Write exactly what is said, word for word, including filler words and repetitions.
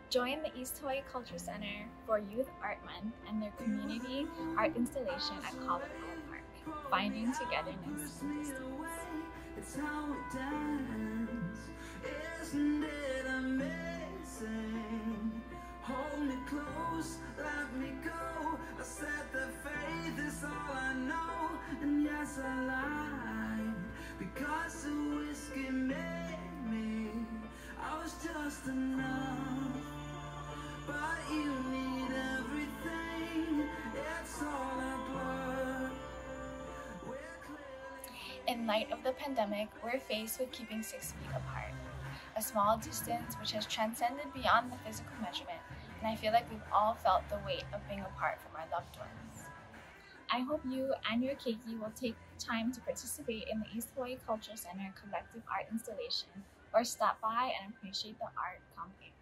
Join the East Hawaii Culture Center for Youth Art Month and their community art installation at Colorado Park, Finding Togetherness in Distance. It's how we dance, isn't it amazing? Hold me close, let me go. I said that faith is all I know, and yes I lied, because the whiskey made me. I was just enough, but you need everything. It's all a blur. We're clearly In light of the pandemic, we're faced with keeping six feet apart, a small distance which has transcended beyond the physical measurement, and I feel like we've all felt the weight of being apart from our loved ones. I hope you and your keiki will take time to participate in the East Hawaii Culture Center collective art installation or stop by and appreciate the art company.